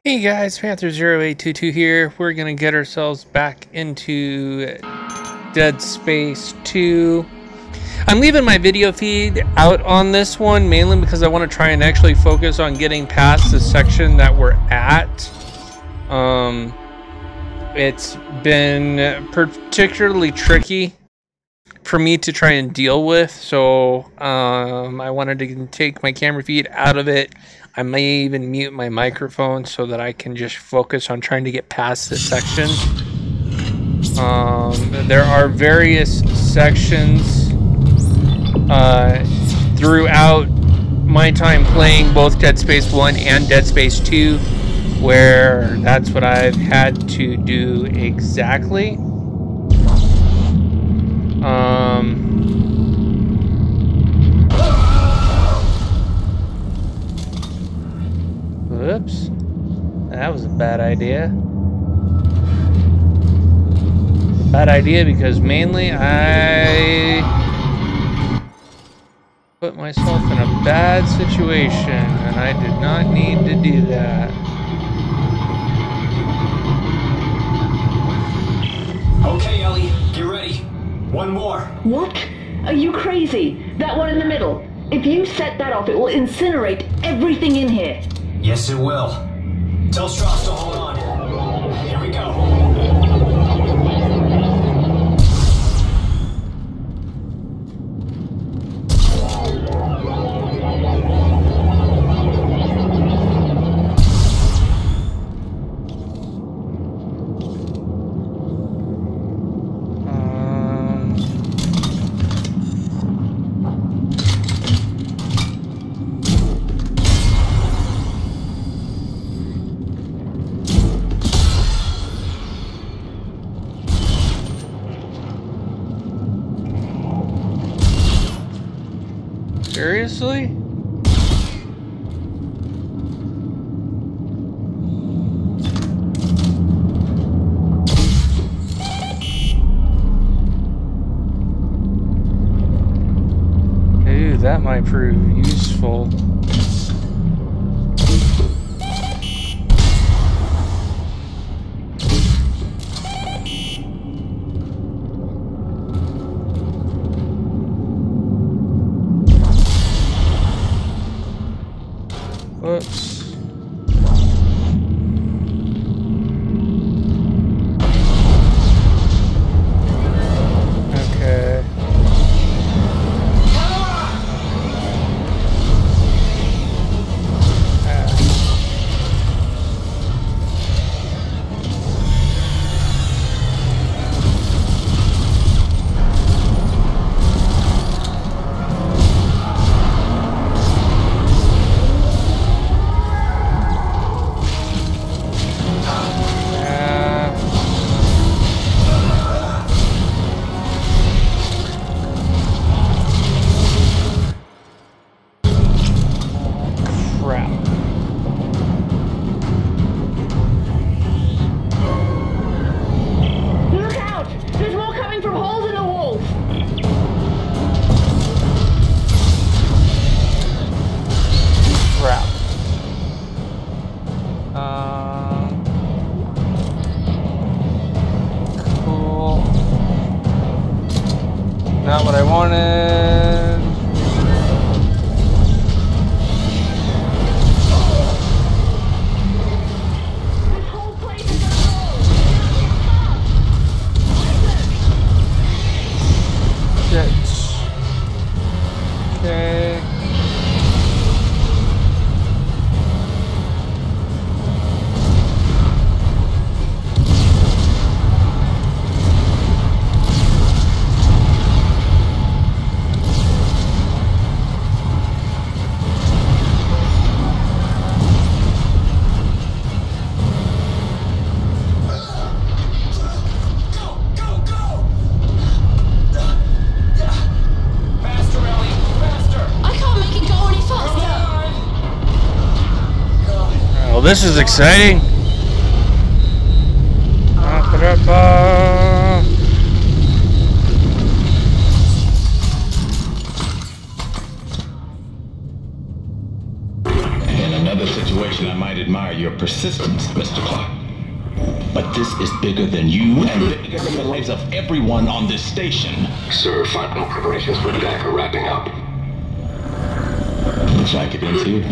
Hey guys, Panther 0822 here. We're gonna get ourselves back into Dead Space 2. I'm leaving my video feed out on this one mainly because I want to try and actually focus on getting past the section that we're at. It's been particularly tricky for me to try and deal with, so I wanted to take my camera feed out of it. I may even mute my microphone so that I can just focus on trying to get past this section. There are various sections throughout my time playing both Dead Space 1 and Dead Space 2 where that's what I've had to do exactly. Whoops. That was a bad idea. Bad idea because mainly I put myself in a bad situation and I did not need to do that. Okay, Ellie, get ready. One more. What? Are you crazy? That one in the middle. If you set that off, it will incinerate everything in here. Yes, it will. Tell Strauss to hold on. Here we go. Seriously? Ooh, that might prove useful. Whoops. Okay. Cool. Not what I wanted. This whole place is Shit. Okay. Well, this is exciting. In another situation, I might admire your persistence, Mr. Clark. But this is bigger than you and bigger than the lives of everyone on this station. Sir, final preparations for attack are wrapping up. The Vicodin's here.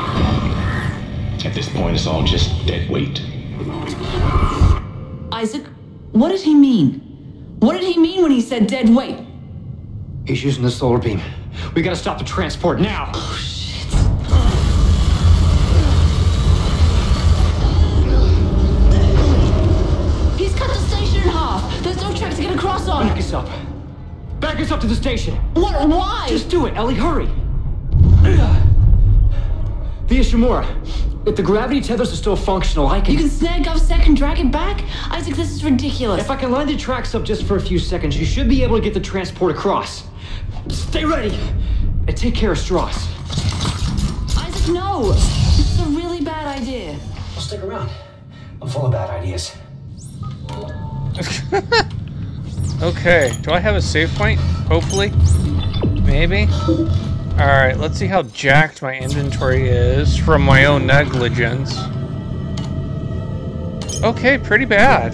At this point, it's all just dead weight. Isaac, what did he mean? What did he mean when he said dead weight? He's using the solar beam. We gotta stop the transport now. Oh, shit. He's cut the station in half. There's no track to get across on. Back us up. Back us up to the station. What? Why? Just do it, Ellie. Hurry. The Ishimura. If the gravity tethers are still functional, I can... You can snag Govsec and drag it back? Isaac, this is ridiculous. If I can line the tracks up just for a few seconds, you should be able to get the transport across. Stay ready! And take care of Strauss. Isaac, no! This is a really bad idea. Well, stick around. I'm full of bad ideas. Okay, do I have a save point? Hopefully. Maybe. Alright, let's see how jacked my inventory is from my own negligence. Okay, pretty bad.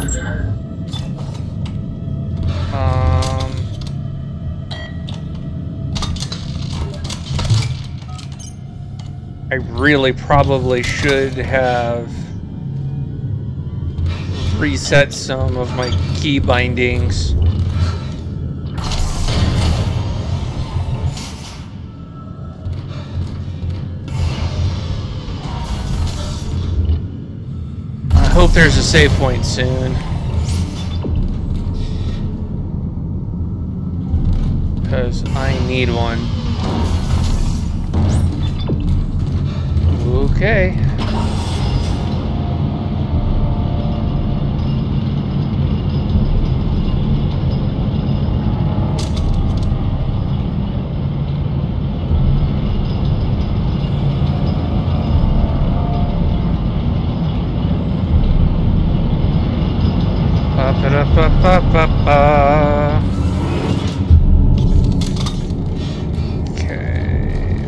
I really probably should have reset some of my key bindings. I hope there's a save point soon. Because I need one. Okay. Okay.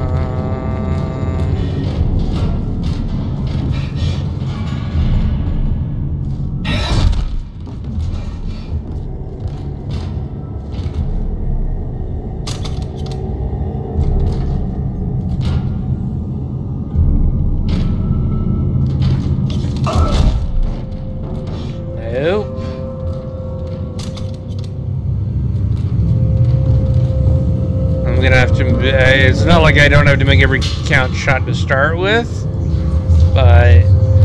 Nope. I'm gonna have to. It's not like I don't have to make every count shot to start with, but.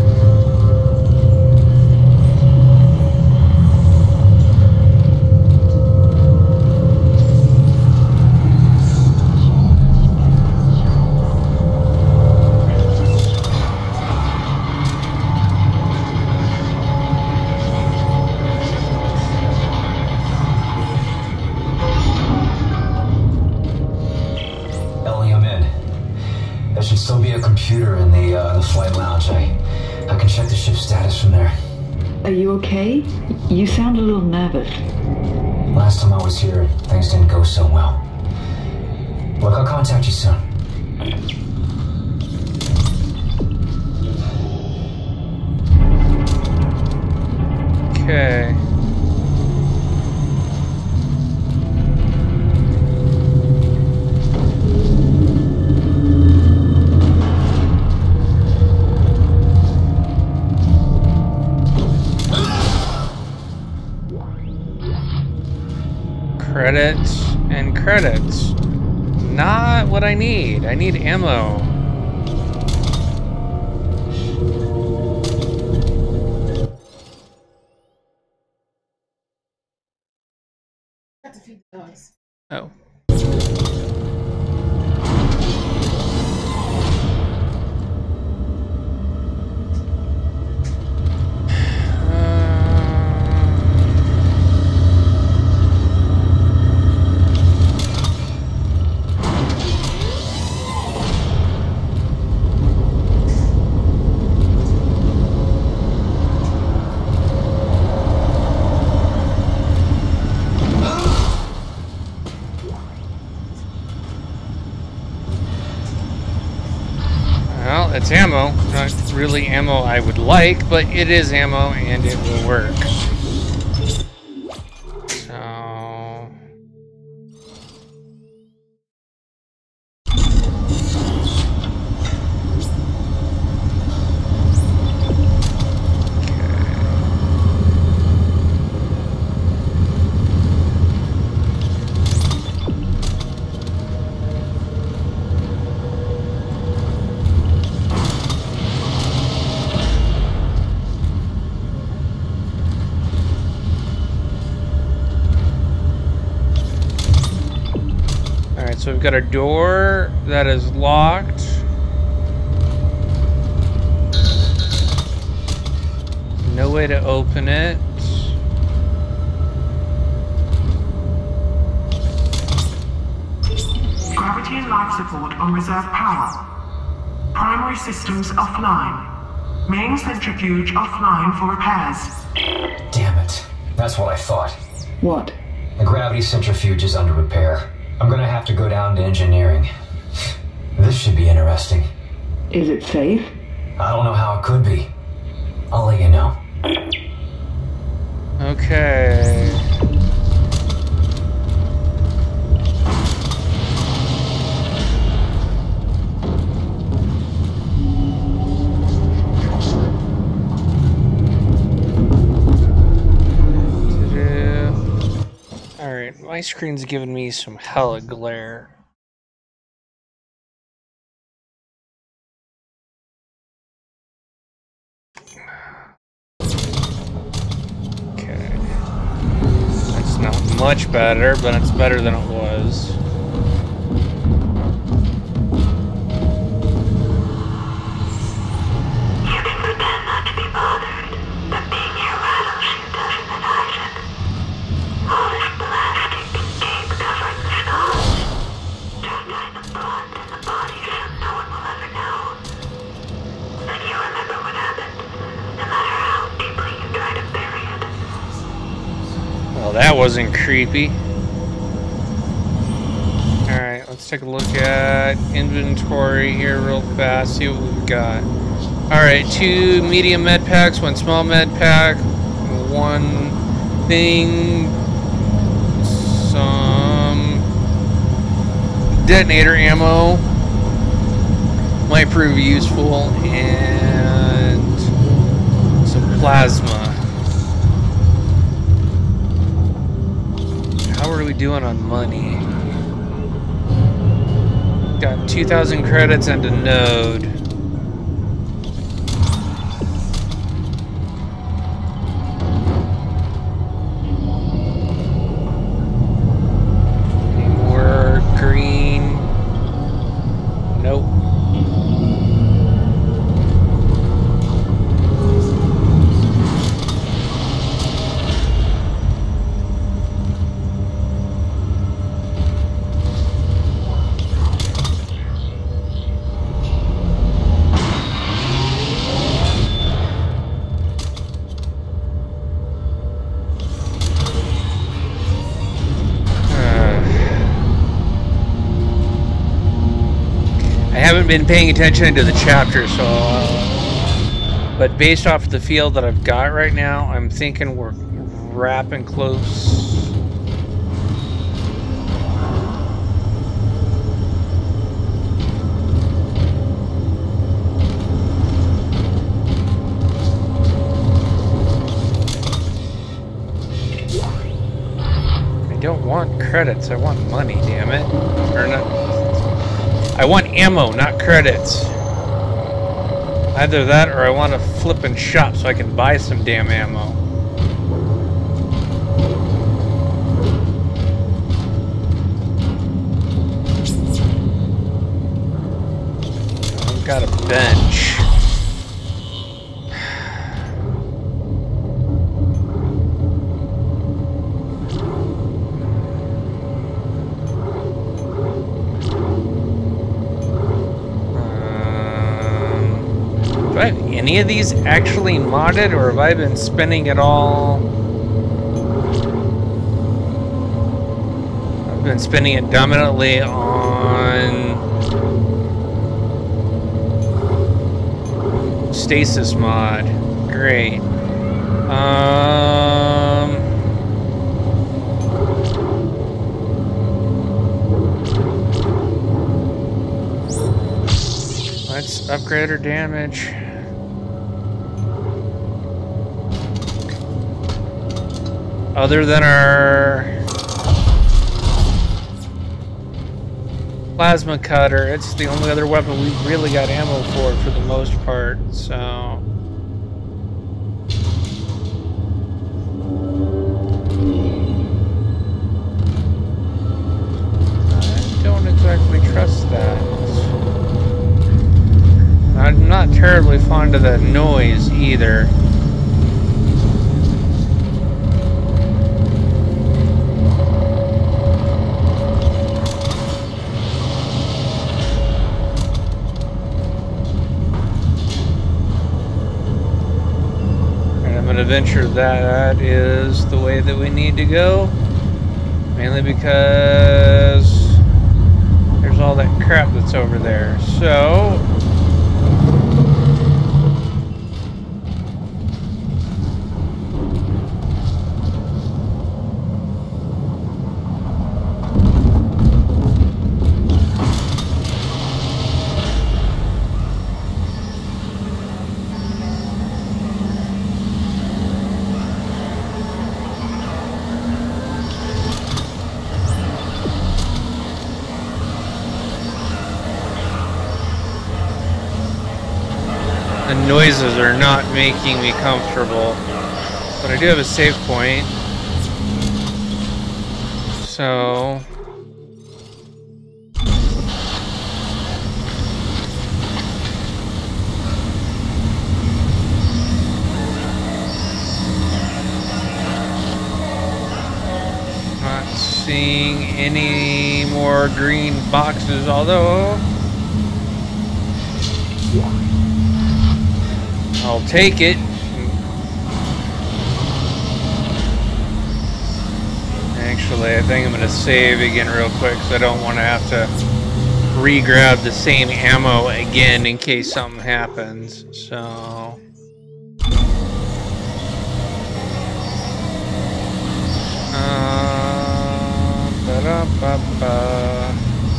Computer in the flight lounge. I can check the ship's status from there. Are you okay? You sound a little nervous. Last time I was here, things didn't go so well. Look, I'll contact you soon. Okay. Credits and credits. Not what I need. I need ammo. Oh. It's ammo. Not really ammo I would like, but it is ammo and it will work. So... So we've got a door that is locked. No way to open it. Gravity and life support on reserve power. Primary systems offline. Main centrifuge offline for repairs. Damn it. That's what I thought. What? The gravity centrifuge is under repair. I'm gonna have to go down to engineering. This should be interesting. Is it safe? I don't know how it could be. I'll let you know. Okay. Alright, my screen's giving me some hella glare. Okay. That's not much better, but it's better than it was. You can pretend not to be bothered, but being here rattles you, doesn't it, Isaac? All this plastic and tape covering the skull. Just like the blood and the body, so no one will ever know. But you remember what happened, no matter how deeply you try to bury it. Well, that wasn't creepy. Alright, let's take a look at inventory here real fast, see what we've got. Alright, 2 medium med packs, 1 small med pack, 1 thing, some detonator ammo, might prove useful, and some plasma. How are we doing on money? Got 2,000 credits and a node. Any more green? Nope. I haven't been paying attention to the chapter, so but based off the feel that I've got right now, I'm thinking we're wrapping close. I don't want credits, I want money, damn it. Or not. I want ammo, not credits. Either that or I want a flippin' shop so I can buy some damn ammo. I've got a bench. Do I have any of these actually modded, or have I been spending it all? I've been spending it dominantly on Stasis mod. Great. Let's upgrade our damage. Other than our plasma cutter, it's the only other weapon we've really got ammo for the most part, so. I don't exactly trust that. I'm not terribly fond of that noise either. Venture that is the way that we need to go, mainly because there's all that crap that's over there. So the noises are not making me comfortable, but I do have a save point, so not seeing any more green boxes, although I'll take it. Actually, I think I'm going to save again real quick because I don't want to have to re-grab the same ammo again in case something happens. So ba-da-ba-ba.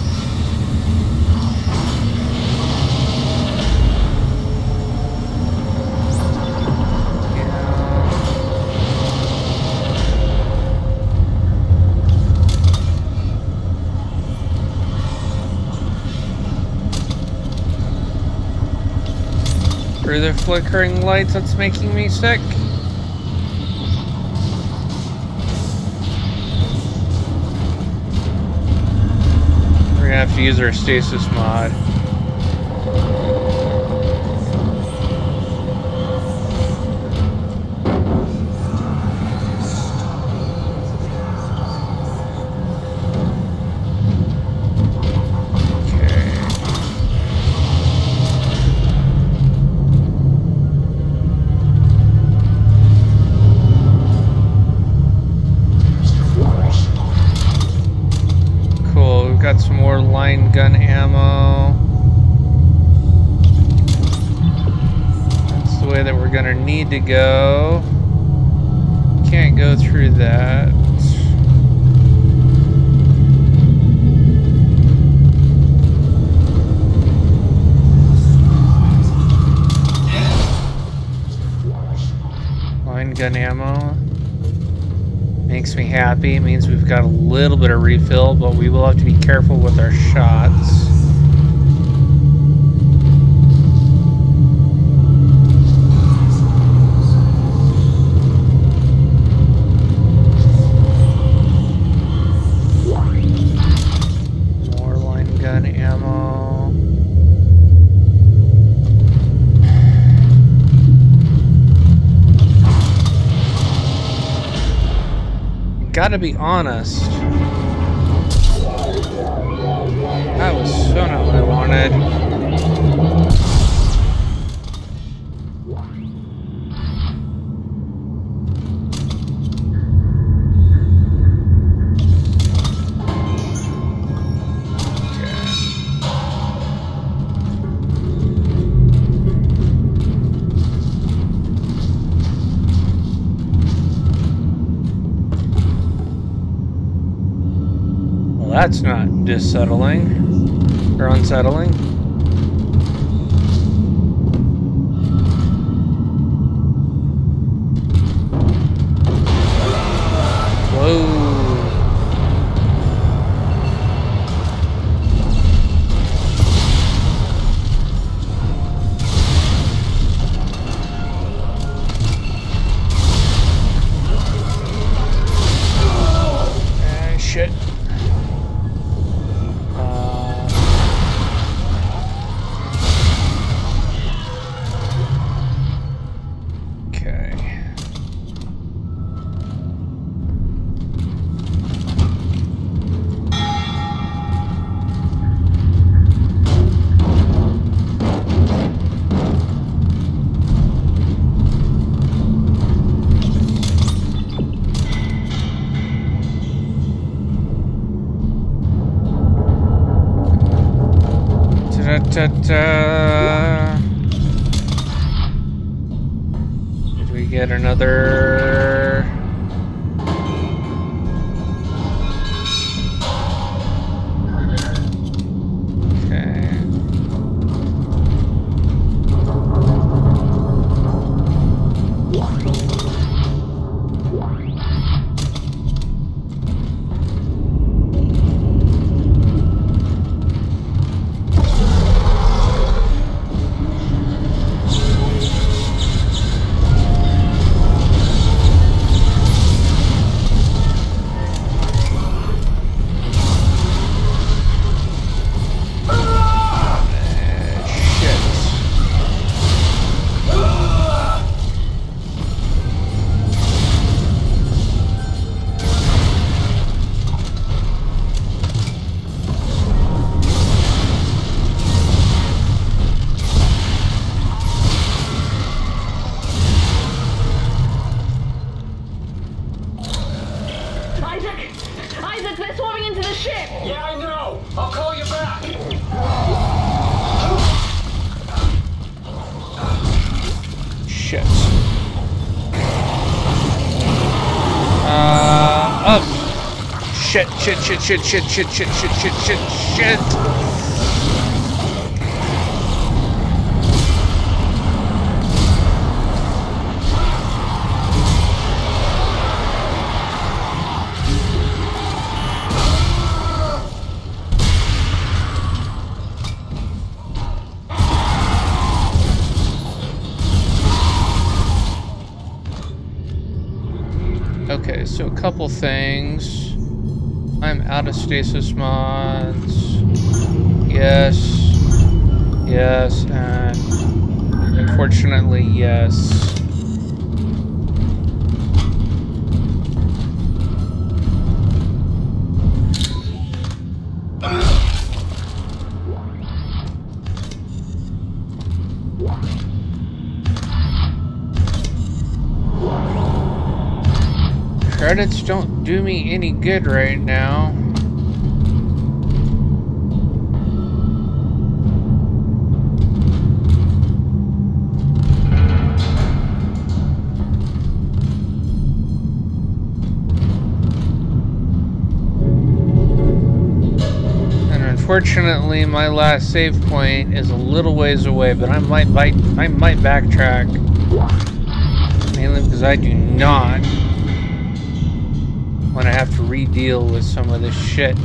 Through the flickering lights, that's making me sick. We're gonna have to use our stasis mod. Got some more line gun ammo. That's the way that we're gonna need to go. Can't go through that. Line gun ammo. Makes me happy. It means we've got a little bit of refill, but we will have to be careful with our shots. More line gun ammo. Gotta be honest, that was so not what I wanted. that's not unsettling. Whoa. Shit. Okay. Ta-ta-ta. Did we get another? Okay. Isaac, they're swarming into the ship! Yeah, I know! I'll call you back! Shit. Up! Shit. Okay, so a couple things. I'm out of stasis mods. Yes, and unfortunately, yes. Credits don't do me any good right now. And unfortunately, my last save point is a little ways away, but I might backtrack. Mainly because I do not when I have to re-deal with some of this shit.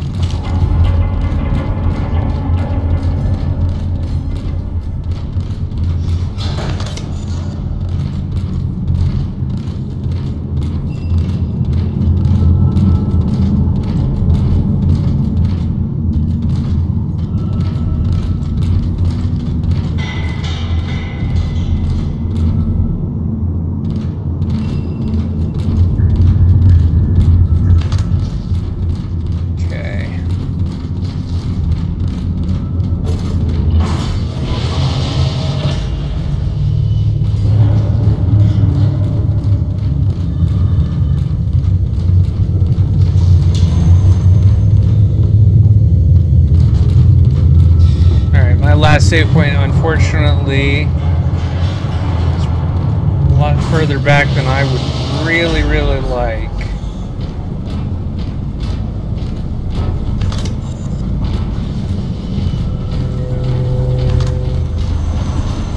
Last save point, unfortunately, is a lot further back than I would really like.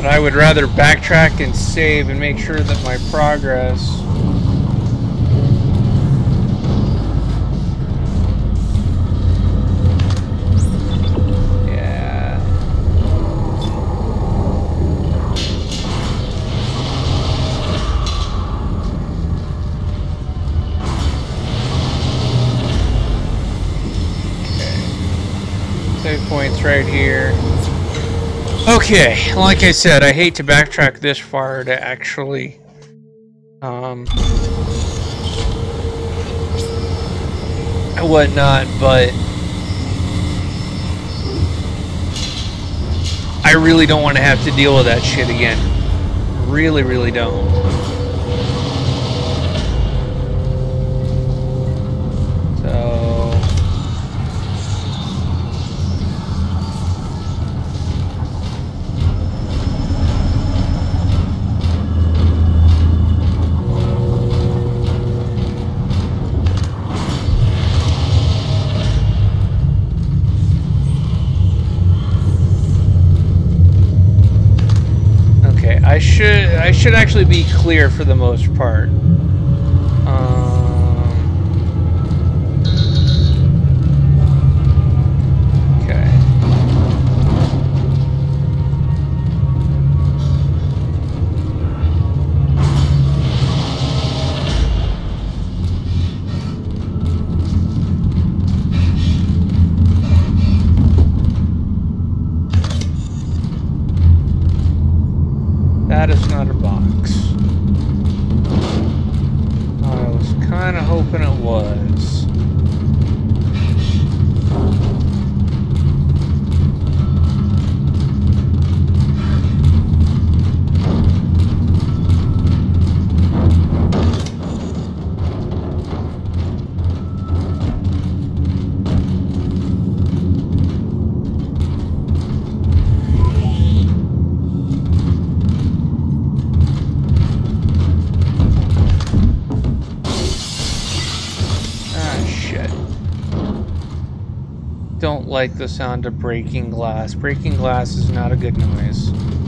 But I would rather backtrack and save and make sure that my progress... Points right here. Okay, like I said, I hate to backtrack this far to actually whatnot, but I really don't want to have to deal with that shit again. Really, really don't. I should actually be clear for the most part. Okay. That is not a box. I was kind of hoping it was. Don't like the sound of breaking glass. Breaking glass is not a good noise.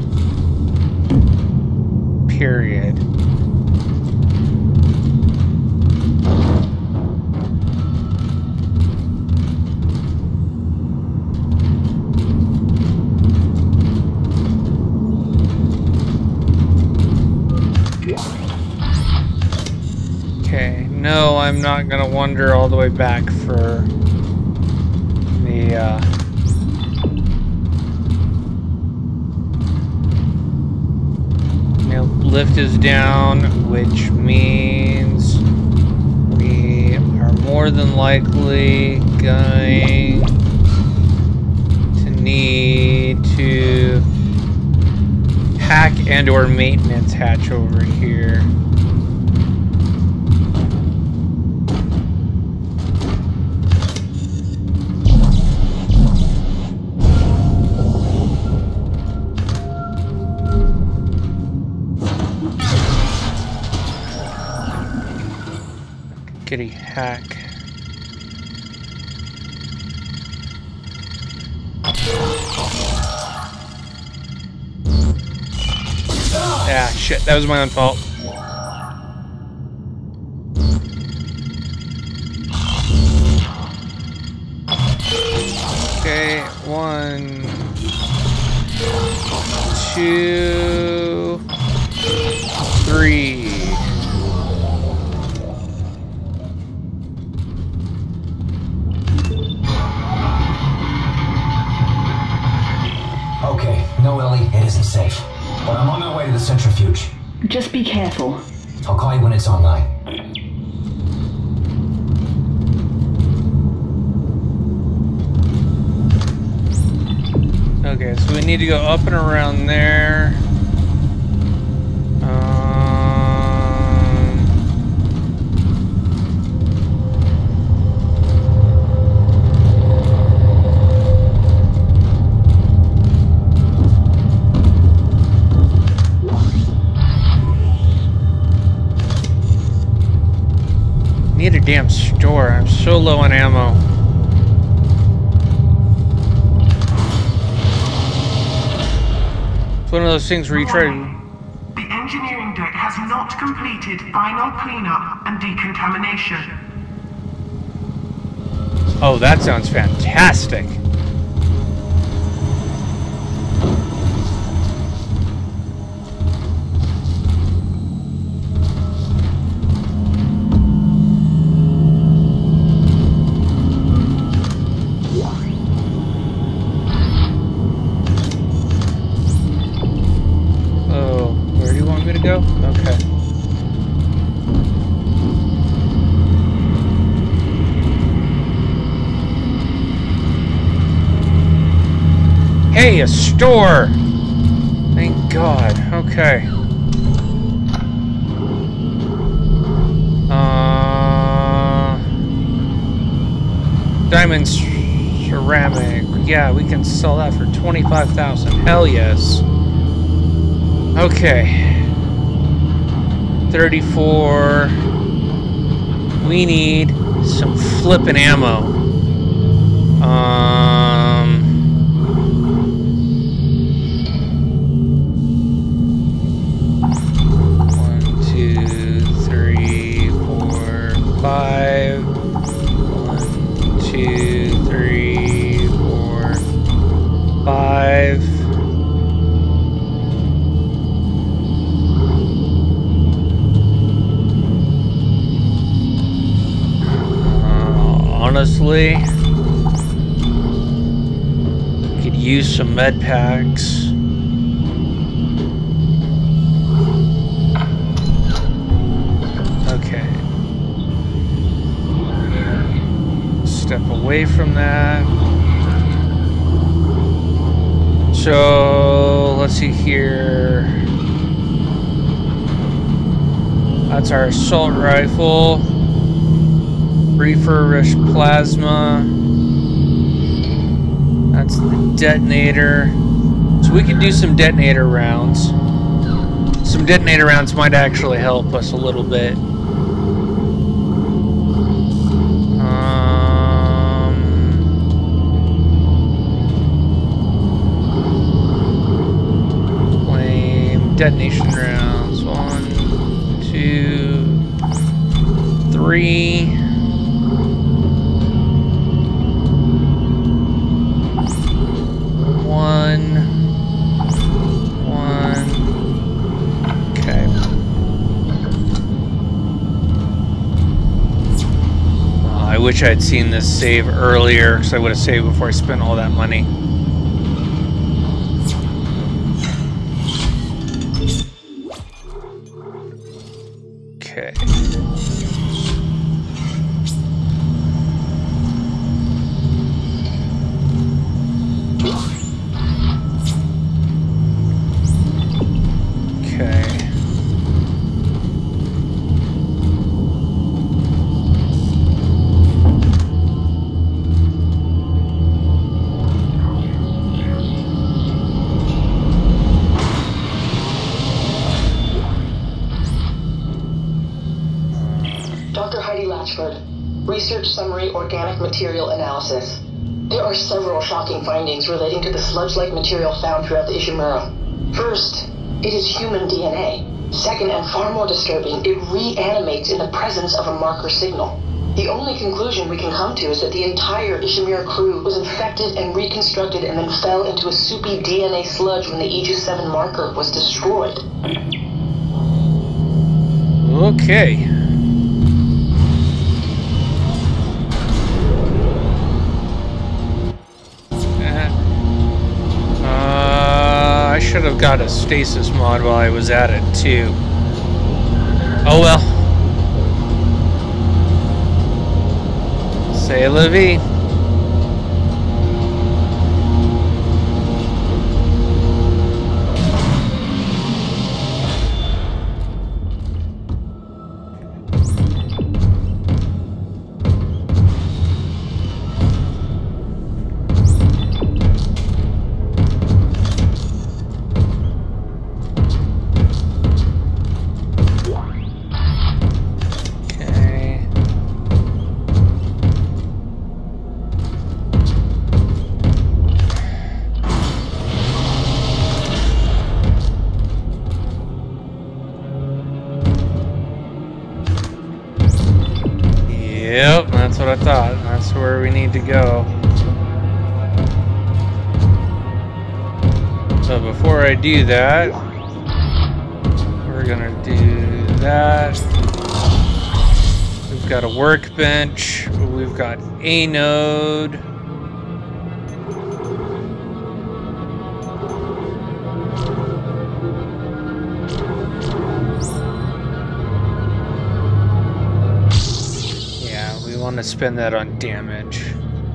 Period. Okay, no, I'm not gonna wander all the way back for the lift is down, which means we are more than likely going to need to hack and or maintenance hatch over here. Kitty hack. Yeah, shit, that was my own fault. Okay, 1, 2, 3. Okay, no, Ellie, it isn't safe. But I'm on my way to the centrifuge. Just be careful. I'll call you when it's online. Okay, so we need to go up and around there. Need a damn store. I'm so low on ammo. one of those things where you try to... The engineering deck has not completed final cleanup and decontamination. Oh, that sounds fantastic. Go? Okay. Hey, a store! Thank God. Okay. Diamond ceramic. Yeah, we can sell that for 25,000. Hell yes. Okay. 34. We need some flippin' ammo. 1, 2, 3, 4, 5. 1, 2, 3, 4, 5. Honestly, could use some med packs. Okay. Step away from that. So, let's see here. That's our assault rifle. Refurbished plasma. That's the detonator. So we could do some detonator rounds. Some detonator rounds might actually help us a little bit. Flame detonation rounds. 1, 2, 3. 1. Okay. I wish I'd seen this save earlier, because I would have saved before I spent all that money. Okay. Research summary organic material analysis. There are several shocking findings relating to the sludge-like material found throughout the Ishimura. First, it is human DNA. Second, and far more disturbing, it reanimates in the presence of a marker signal. The only conclusion we can come to is that the entire Ishimura crew was infected and reconstructed and then fell into a soupy DNA sludge when the Aegis 7 marker was destroyed. Okay. I should have got a stasis mod while I was at it too. Oh well. C'est la vie. Yep, that's what I thought. That's where we need to go. So before I do that, we're gonna do that. We've got a workbench. We've got a node. Want to spend that on damage.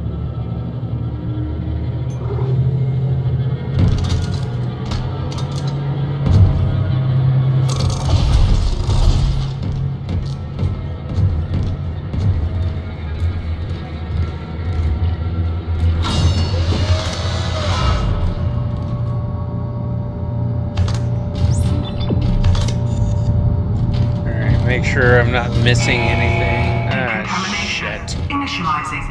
All right, make sure I'm not missing anything. Initializing.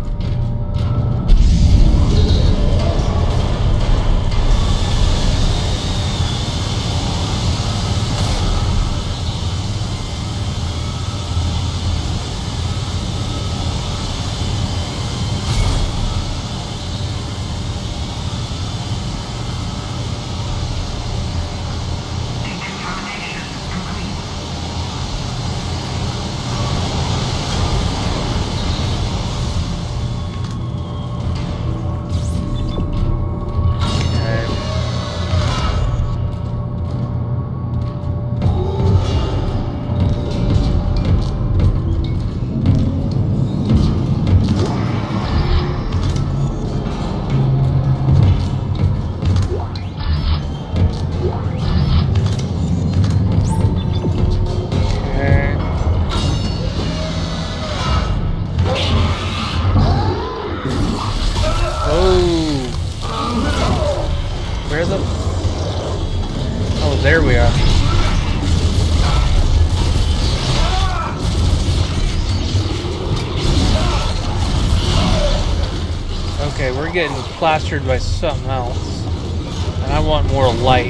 There we are. Okay, we're getting plastered by something else. And I want more light.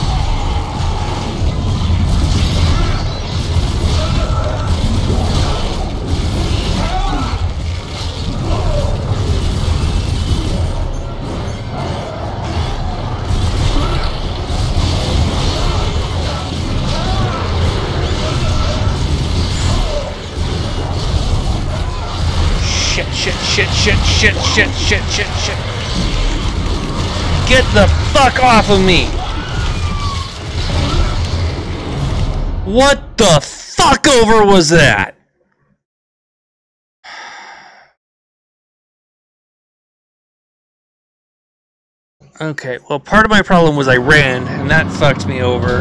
Shit. Get the fuck off of me! What the fuck over was that? Okay, well, part of my problem was I ran, and that fucked me over.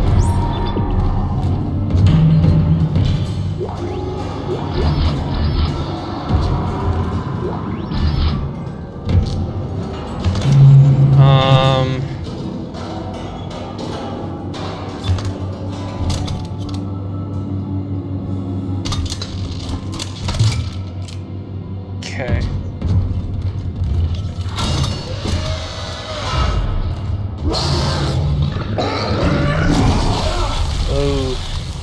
Okay. Oh.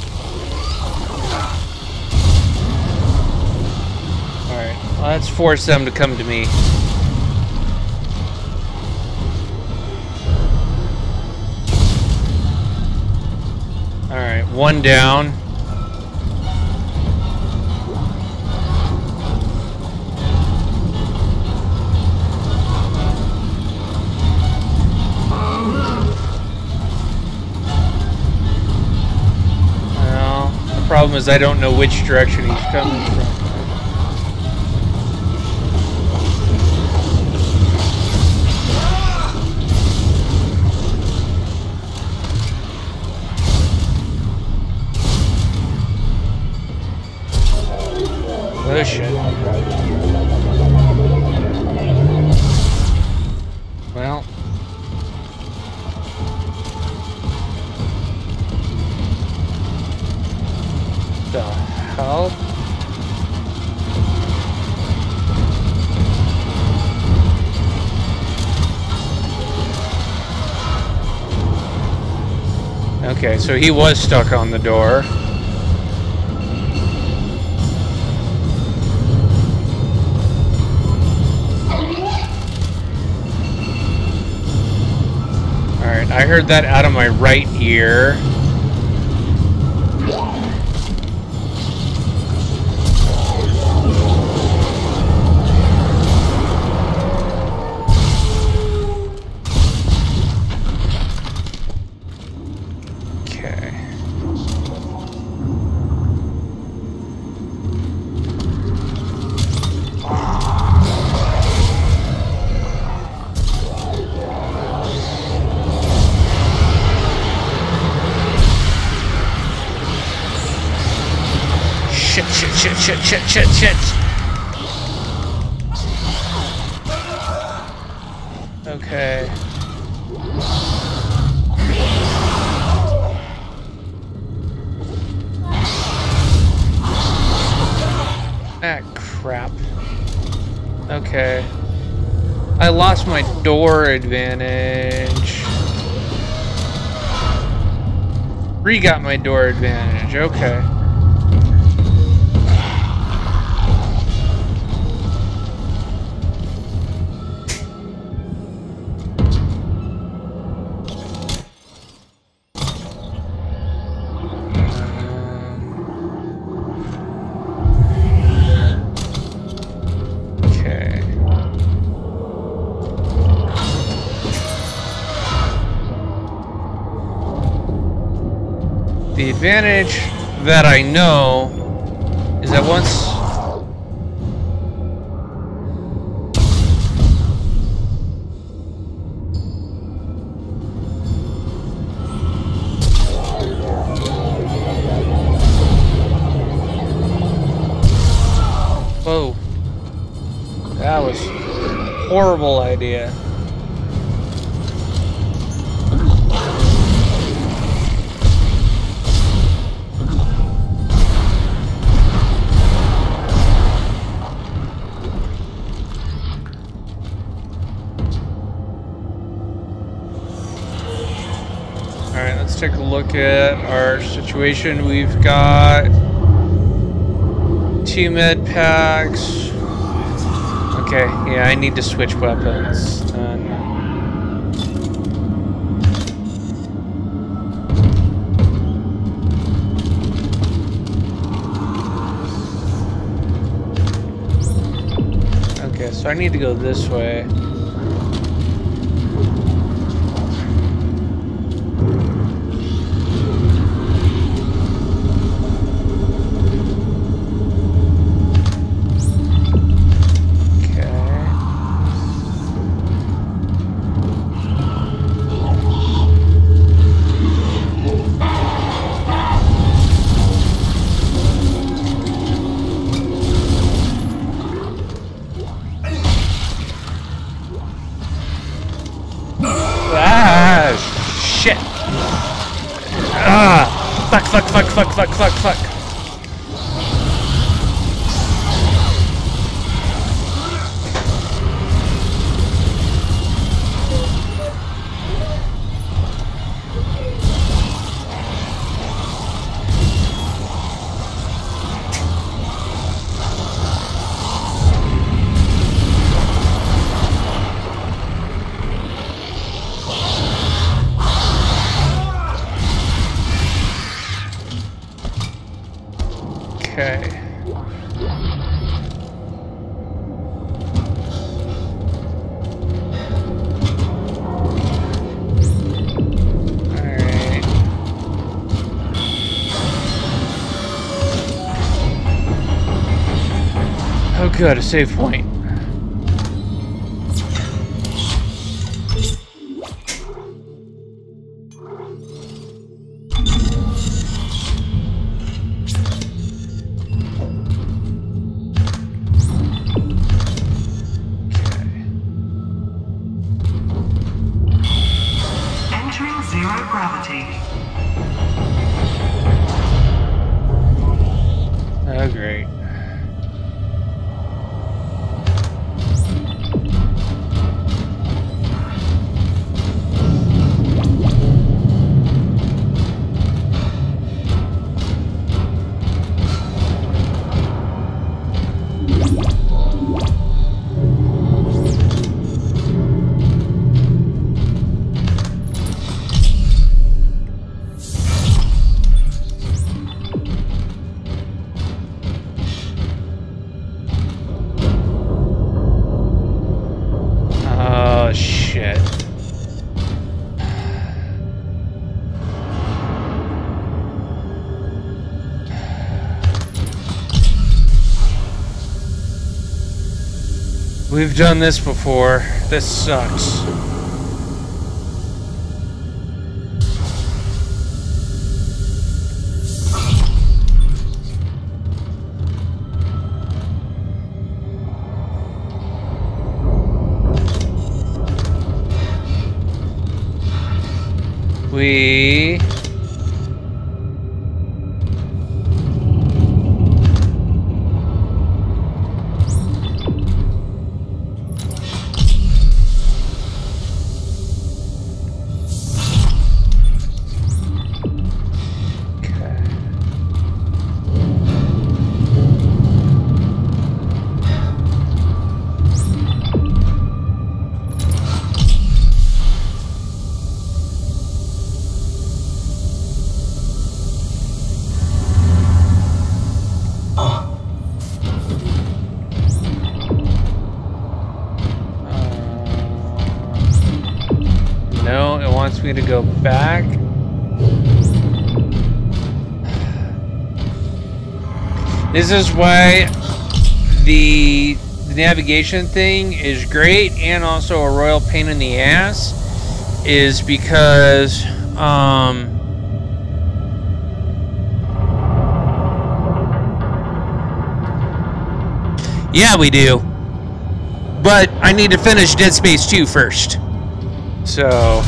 Alright, well, let's force them to come to me. Alright, one down. Well, the problem is I don't know which direction he's coming from. Oh shit. Well. The hell? Okay, so he was stuck on the door. I heard that out of my right ear. Shit. Okay. Ah, crap. Okay. I lost my door advantage. Re-got my door advantage. Okay. The advantage that I know is that once whoa, that was a horrible idea. Alright, let's take a look at our situation. We've got 2 med packs. Okay, yeah, I need to switch weapons. Okay, so I need to go this way. Shit. Ah! Fuck. Okay. Alright. Oh good, a save point. Zero gravity. Oh, great. We've done this before. This sucks. We... No, it wants me to go back. This is why the navigation thing is great and also a royal pain in the ass, is because yeah, we do. But I need to finish Dead Space 2 first. So,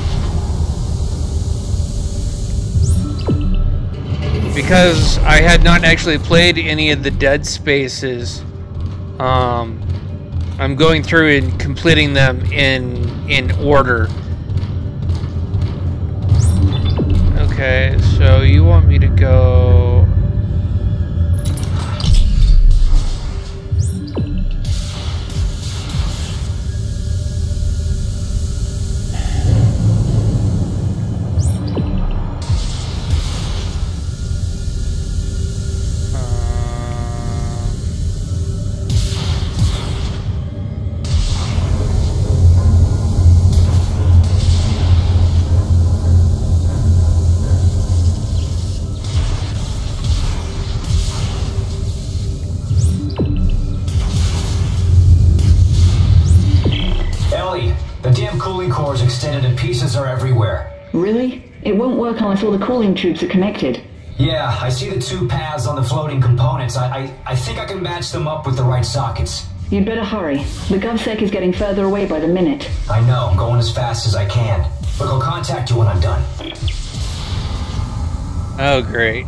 because I had not actually played any of the Dead Spaces, I'm going through and completing them in order. Okay, so you want me to go... Extended and pieces are everywhere. Really? It won't work unless all the cooling tubes are connected. Yeah, I see the two paths on the floating components. I think I can match them up with the right sockets. You'd better hurry. The GovSec is getting further away by the minute. I know, I'm going as fast as I can. Look, I'll contact you when I'm done. Oh, great.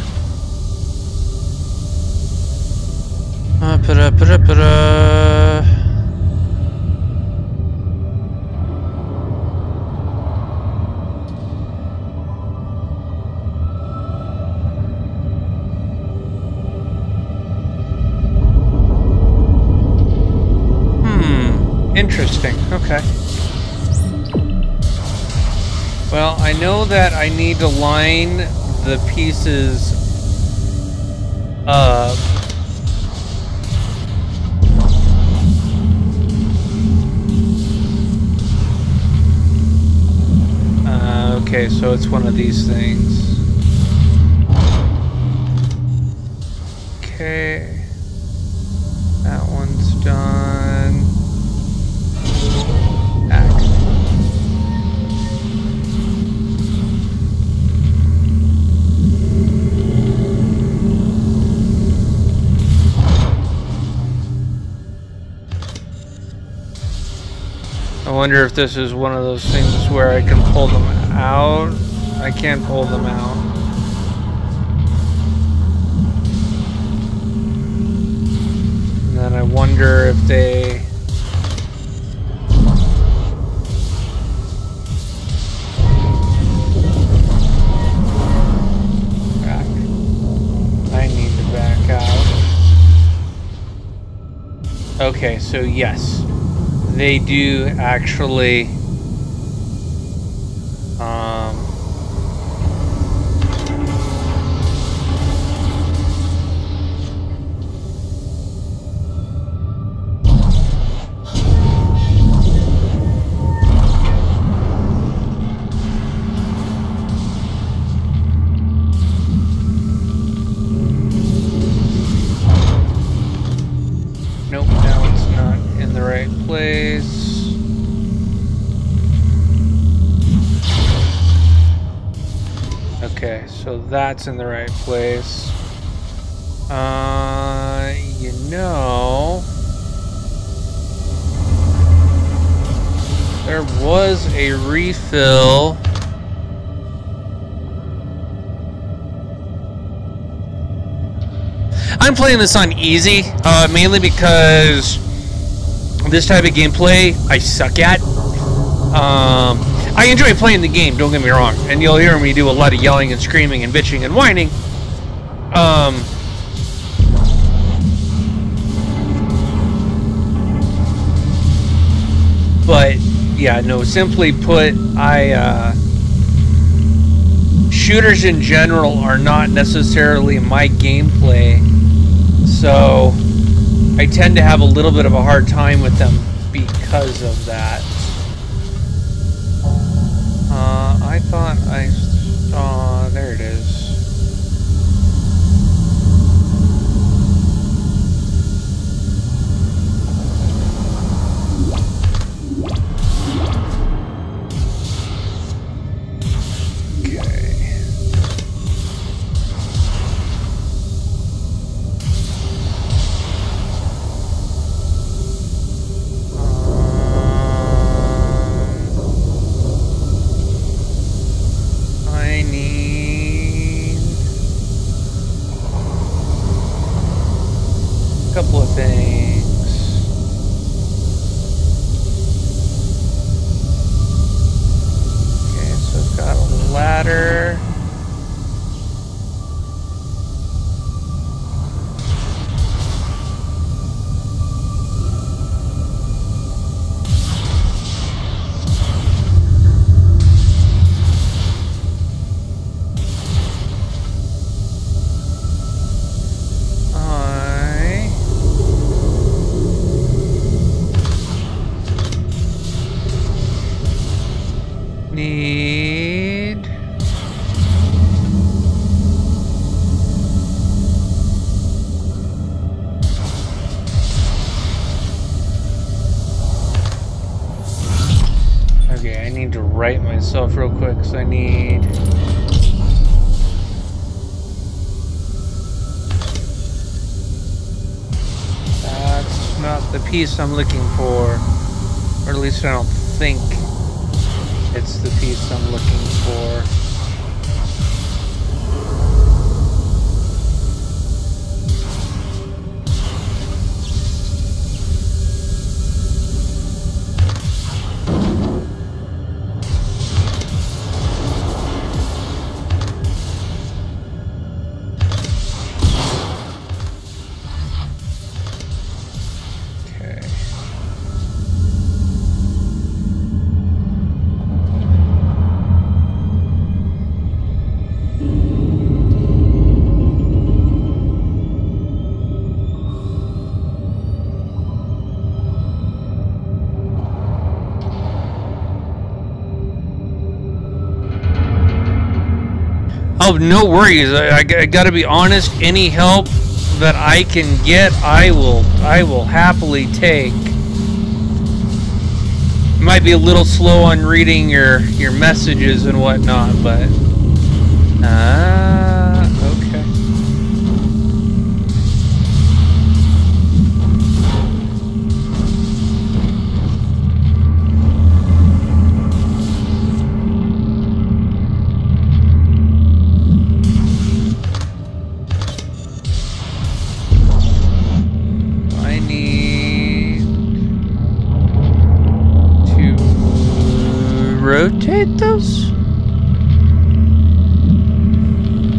Interesting. Okay. Well, I know that I need to line the pieces up. Okay, so it's one of these things. Okay. That one's done. I wonder if this is one of those things where I can pull them out. I can't pull them out. And then I wonder if they... Back. I need to back out. Okay, so yes. They do actually nope, now it's not in that's in the right place. You know, there was a refill. I'm playing this on easy, mainly because this type of gameplay I suck at. I enjoy playing the game, don't get me wrong, and you'll hear me do a lot of yelling and screaming and bitching and whining. But yeah, no, simply put, shooters in general are not necessarily my gameplay, so I tend to have a little bit of a hard time with them because of that. I thought I saw, there it is. Couple of things. Okay, so I've got a ladder. Need okay, I need to write myself real quick because I need that's not the piece I'm looking for, or at least I don't think it's the piece I'm looking for. Oh, no worries. I gotta be honest. Any help that I can get, I will happily take. Might be a little slow on reading your messages and whatnot, but okay. Rotate those?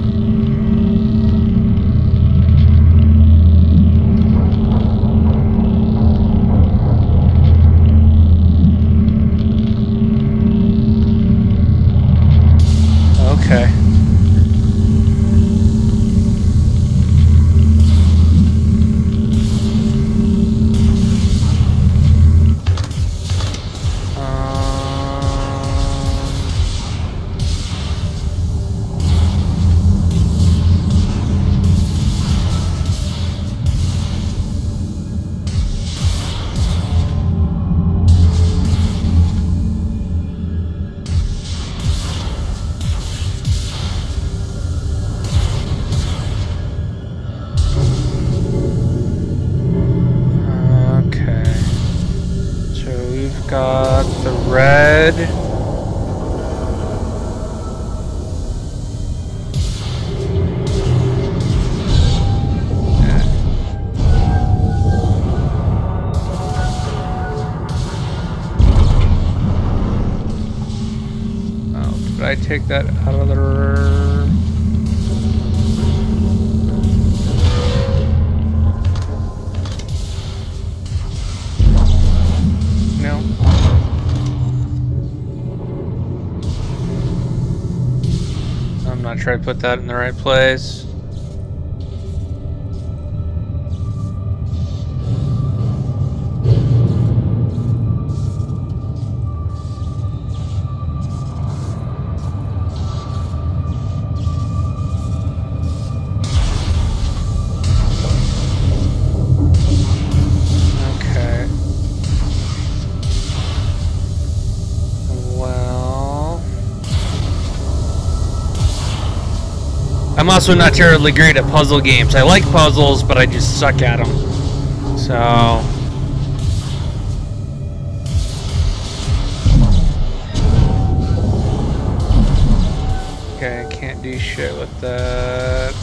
got the red. Oh, did I take that out of the... No. I'm not trying to put that in the right place. I'm also not terribly great at puzzle games. I like puzzles, but I just suck at them. So... okay, I can't do shit with that.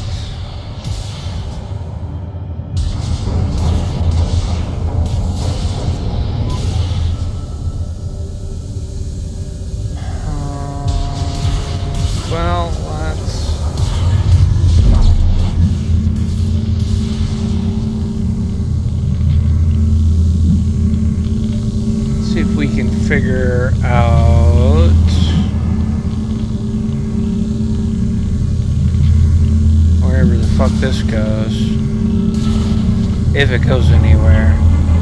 Well, let's... see if we can figure out wherever the fuck this goes, if it goes anywhere.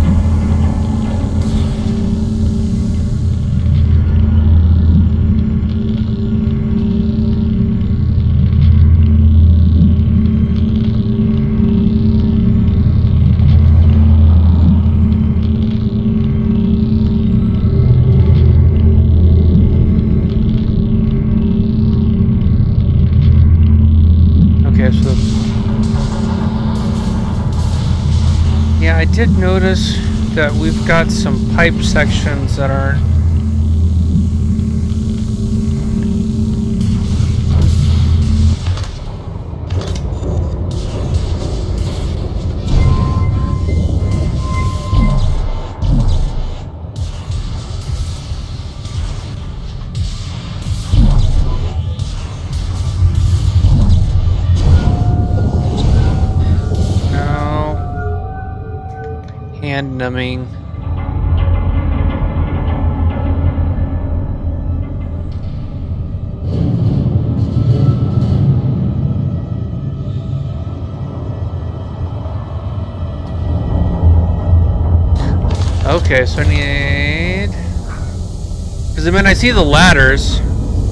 Yeah, I did notice that we've got some pipe sections that aren't... hand numbing. Okay, so I need... because I mean I see the ladders.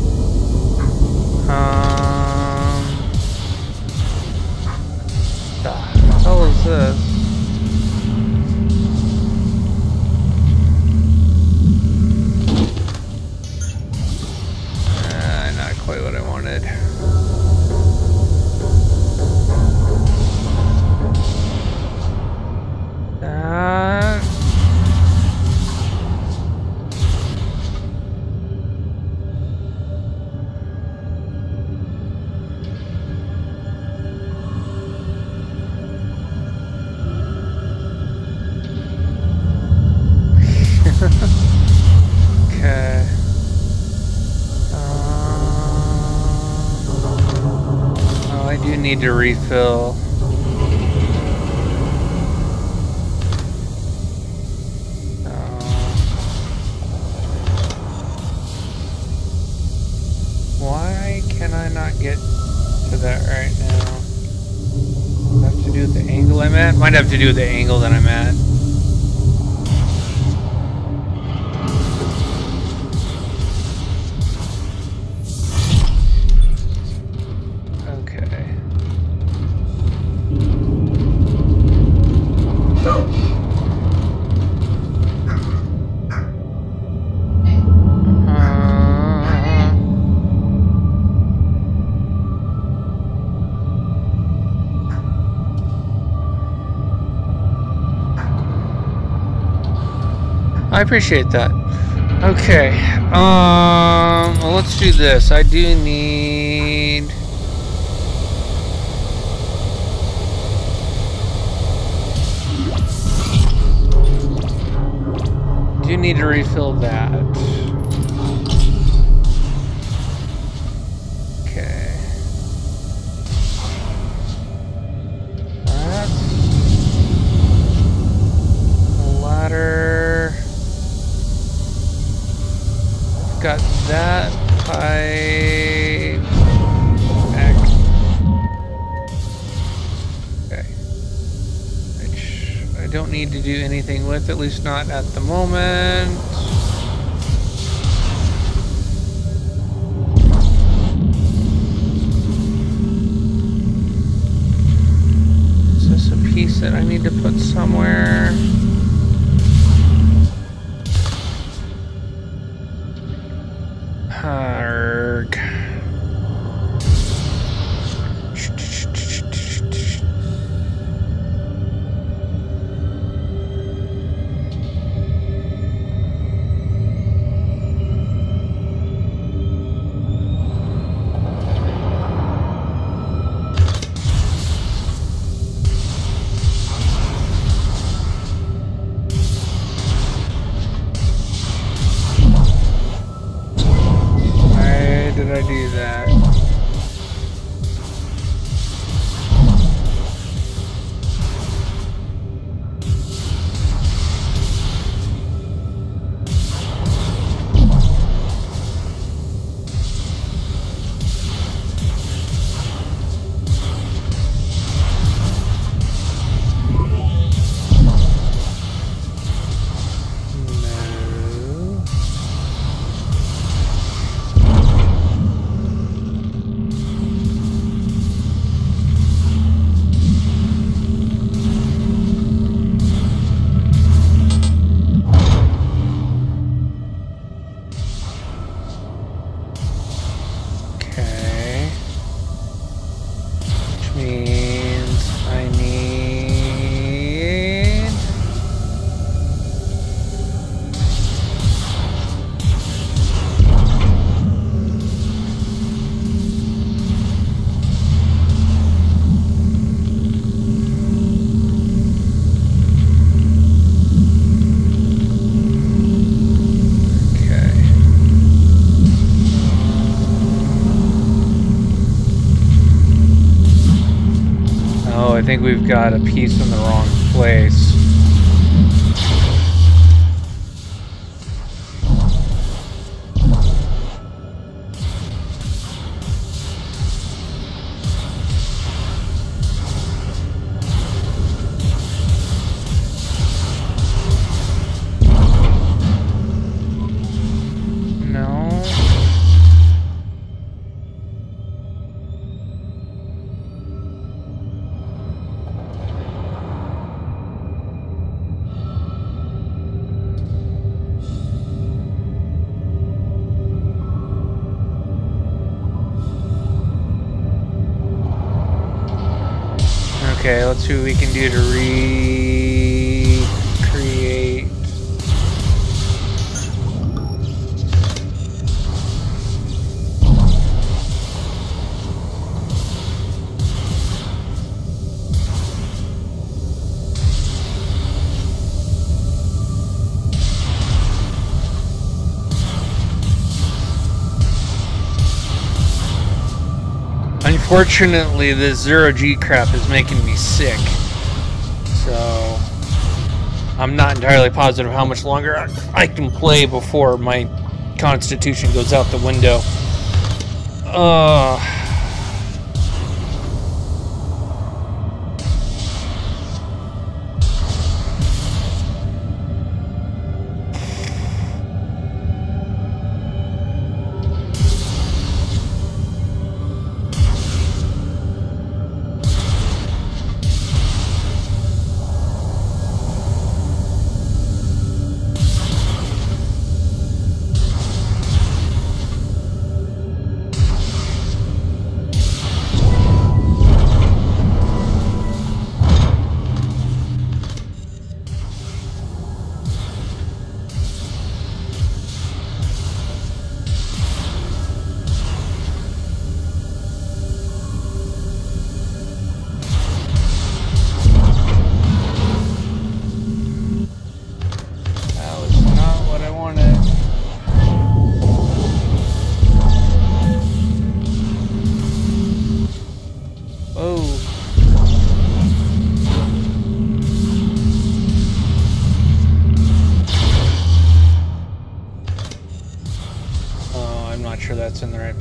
The hell is this? Not quite what I wanted. That. Okay. Oh, I do need to refill. Why can I not get to that right now? Have to do with the angle I'm at? Might have to do with the angle that I'm at. I appreciate that. Okay. Well, let's do this. I do need... to refill that. Okay. That's a ladder. I've got that pipe. Back. Okay. Which I don't need to do anything with, at least not at the moment. Is this a piece that I need to put somewhere? Arg. Did I do that? I think we've got a piece in the wrong place. Okay, let's see what we can do to recreate. Unfortunately, this zero-G crap is making me sick, so I'm not entirely positive how much longer I can play before my constitution goes out the window.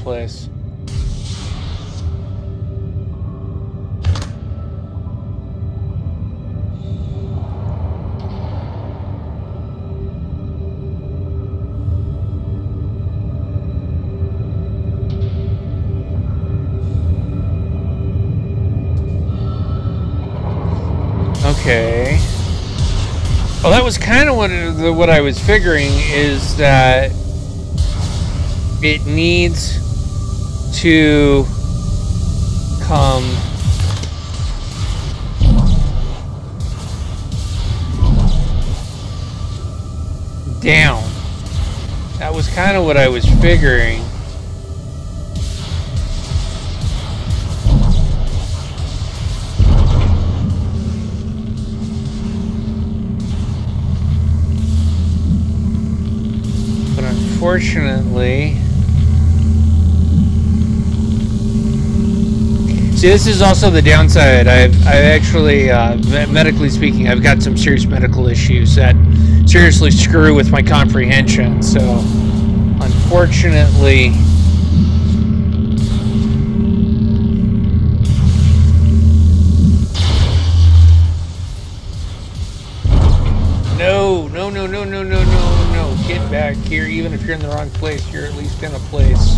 place. Okay. Well, that was kind of what I was figuring, is that it needs to come down. That was kind of what I was figuring. Unfortunately, see, this is also the downside. I've actually, medically speaking, I've got some serious medical issues that seriously screw with my comprehension. So, unfortunately, no. Get back here. Even if you're in the wrong place, you're at least in a place.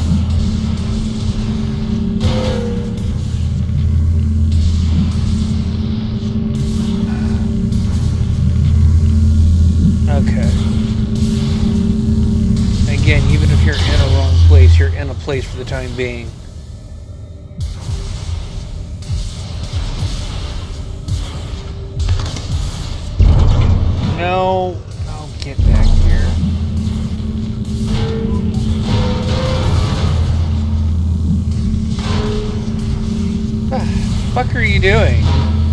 Okay. Again, even if you're in a wrong place, you're in a place for the time being. No. Oh, get back here. What the fuck are you doing?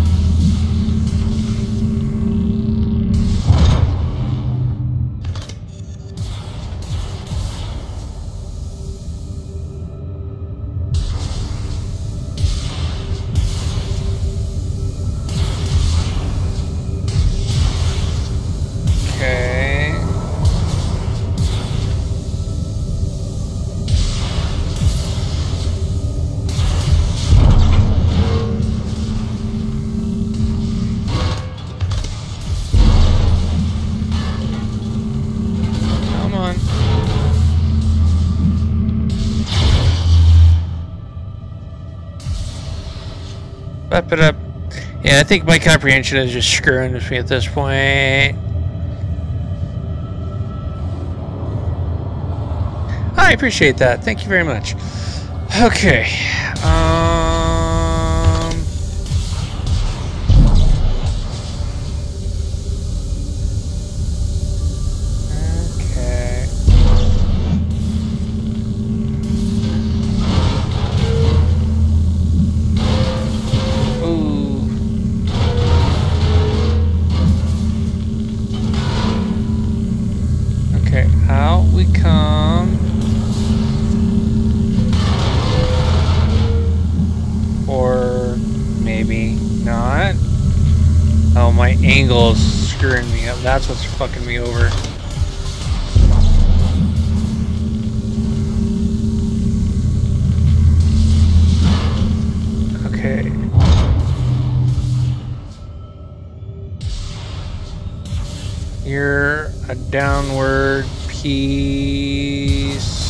Wrap it up. Yeah, I think my comprehension is just screwing with me at this point. I appreciate that. Thank you very much. Okay. Angle's screwing me up. That's what's fucking me over. Okay. You're a downward piece.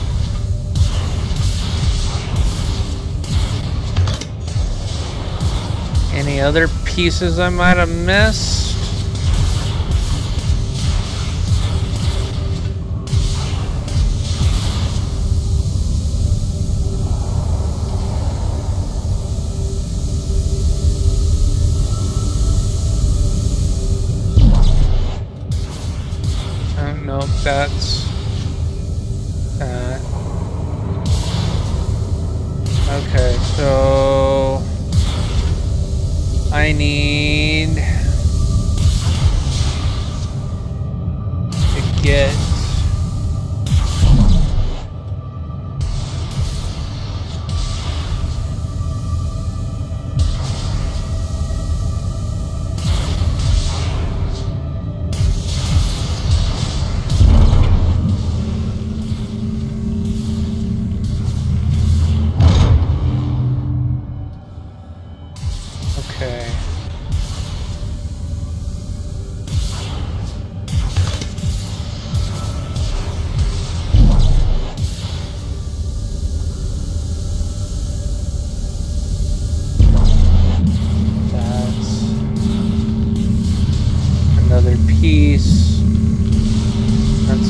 Any other pieces I might have missed? I don't know if that's that. Okay, so I need to get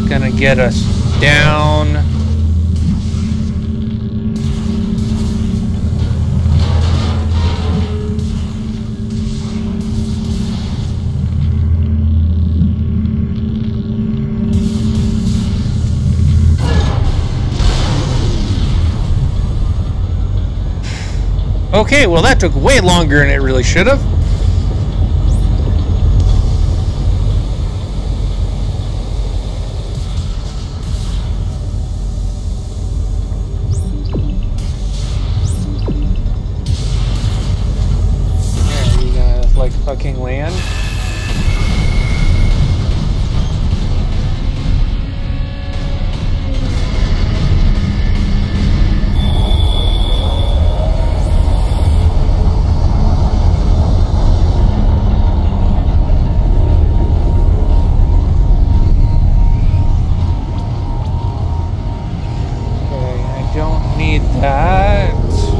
gonna get us down. Okay, well that took way longer than it really should have. Yeah, you gonna like fucking land? That.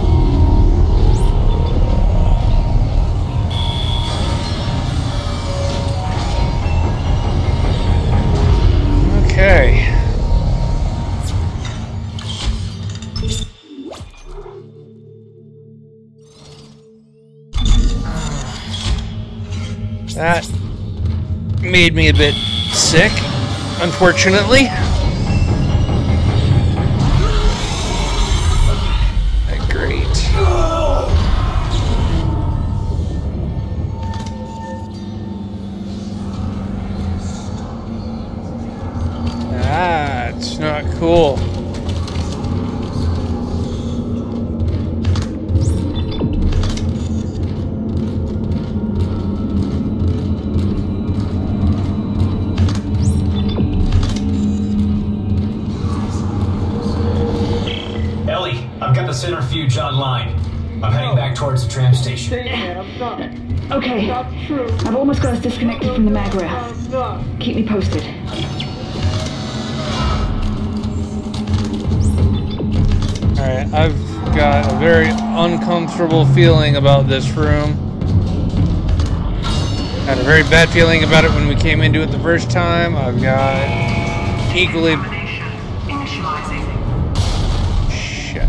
Okay. That made me a bit sick, unfortunately. That's not cool. Ellie, I've got the centrifuge online. I'm heading back towards the tram station. Okay. I've almost got us disconnected from the mag rail. Keep me posted. Alright, I've got a very uncomfortable feeling about this room. Had a very bad feeling about it when we came into it the first time. I've got equally... Shit.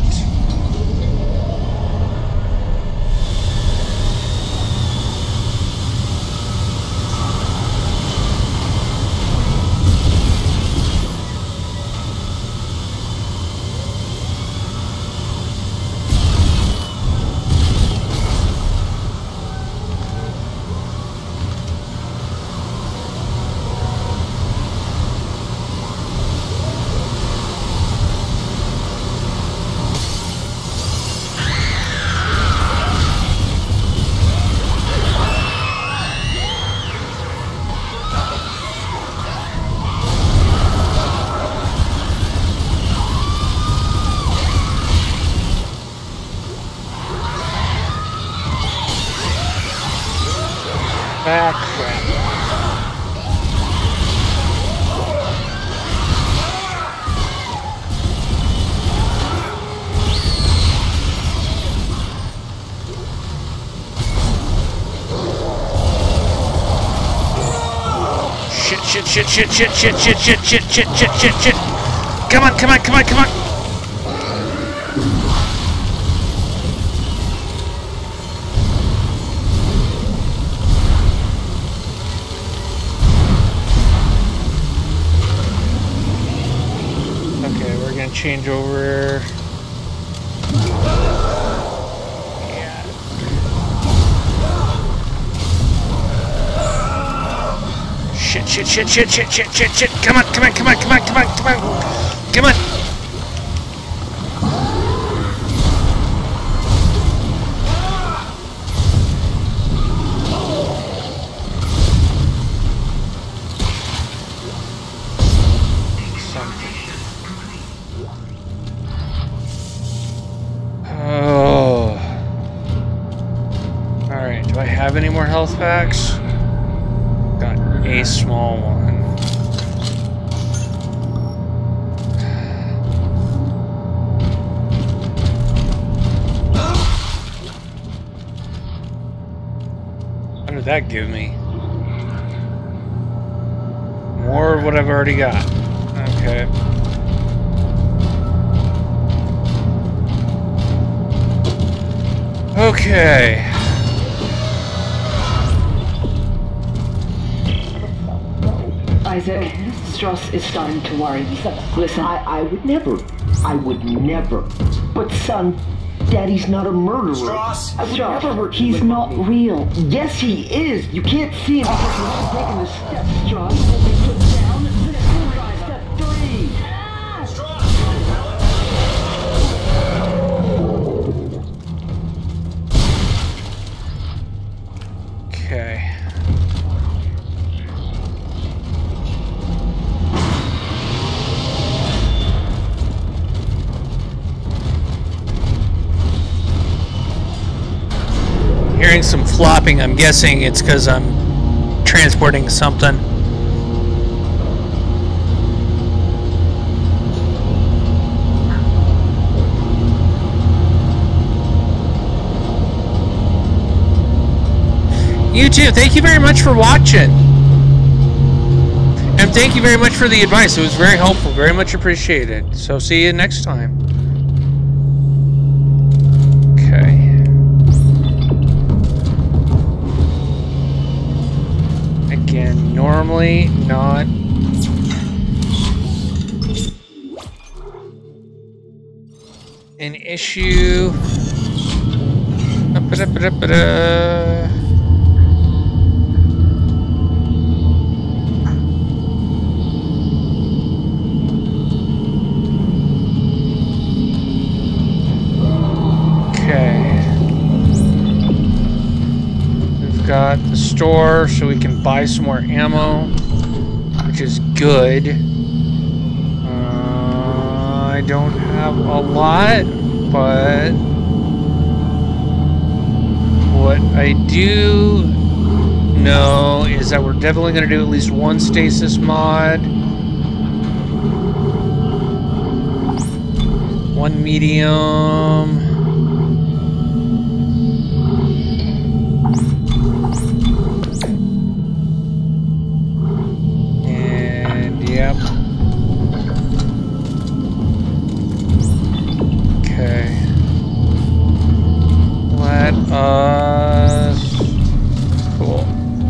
Backtrack. Shit. Come on. Okay, we're gonna change over. Shit. Come on. Oh. Alright, do I have any more health packs? Got a small one. What did that give me? More of what I've already got. Okay. Okay. Isaac, Strauss is starting to worry. Listen, I would never. But son, Daddy's not a murderer. Strauss! I would never hurt you. He's not real. Yes, he is. You can't see him because he hasn't taken the steps, Strauss. He'll be put down. Step 3. Okay. Hearing some flopping, I'm guessing it's because I'm transporting something. You too. Thank you very much for watching. And thank you very much for the advice. It was very helpful. Very much appreciated. So see you next time. Okay. Again, normally not an issue. Got the store so we can buy some more ammo, which is good. I don't have a lot, but what I do know is that we're definitely going to do at least one stasis mod, one medium. Yep. Okay. Let us... Cool.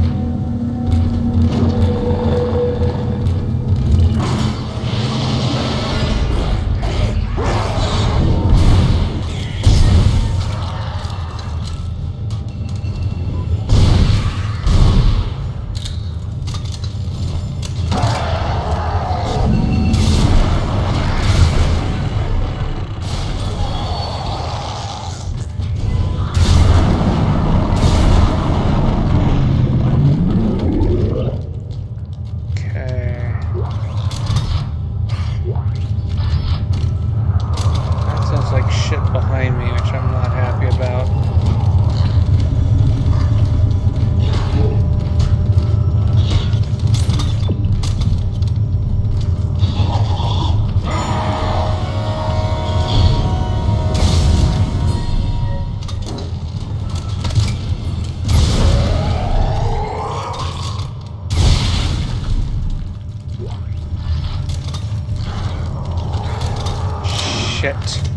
Shit.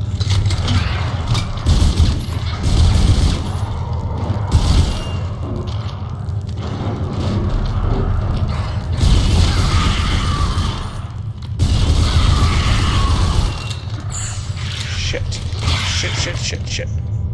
Shit.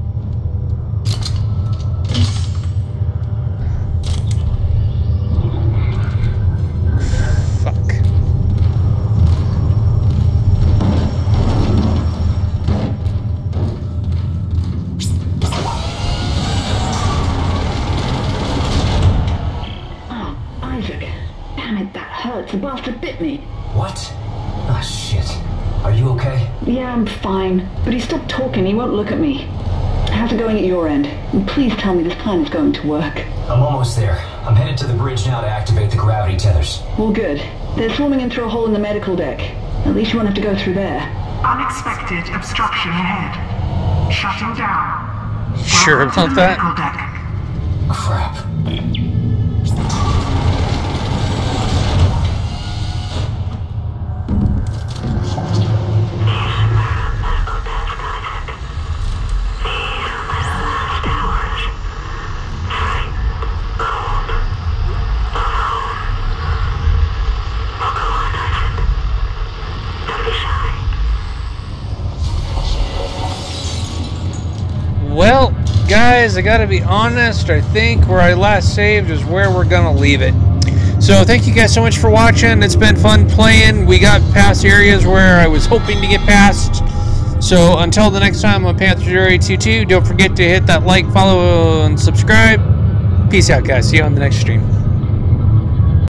The bastard bit me. What? Ah, shit. Are you okay? Yeah, I'm fine. But he stopped talking. He won't look at me. How's it going at your end? And please tell me this plan is going to work. I'm almost there. I'm headed to the bridge now to activate the gravity tethers. Well, good. They're swarming in through a hole in the medical deck. At least you won't have to go through there. Unexpected obstruction ahead. Shutting down. Sure about that? Medical deck. Crap. Well, guys, I gotta be honest, I think where I last saved is where we're gonna leave it. So thank you guys so much for watching. It's been fun playing. We got past areas where I was hoping to get past. So until the next time on Panther 0822, don't forget to hit that like, follow, and subscribe. Peace out, guys. See you on the next stream.